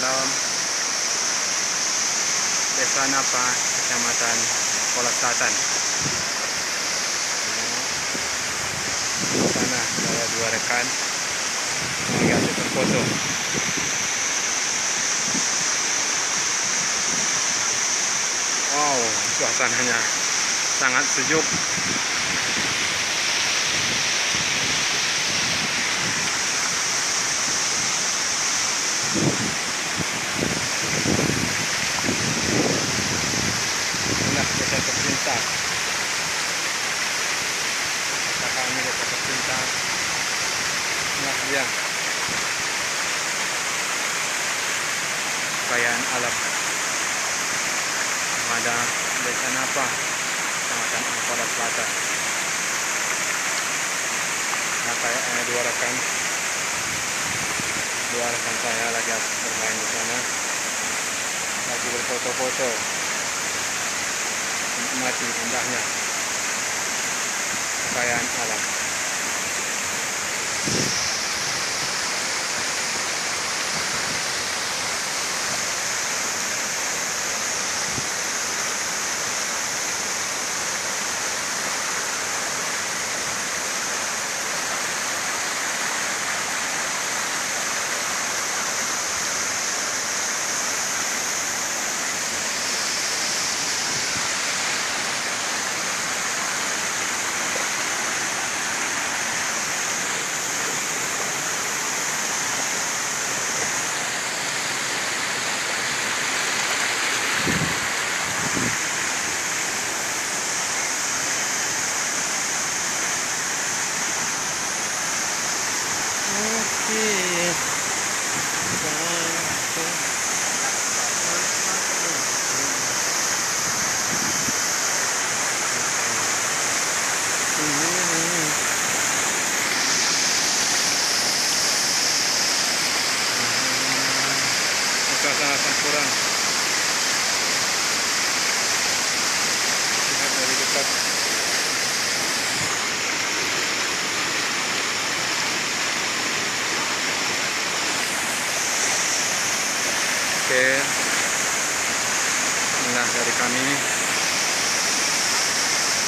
Shalom, Desa Napa, Kecamatan Kolak Selatan. Di sana ada dua rekan yang lagi asik berfoto. Wow, suasananya sangat sejuk. Inilah desa tercinta. Kata kami desa tercinta. Inilah dia. Kekayaan alam. Ada Desa Napa, Kecamatan Kolak Selatan. Nah, kayak dua rekan saya lagi asik bermain di sana, lagi berfoto-foto, menikmati indahnya kekayaan alam. Suasana Sangkuran. Lihat dari dekat. Oke, inilah dari kami.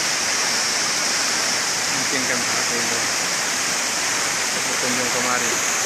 Mungkin kami berkunjung kemari.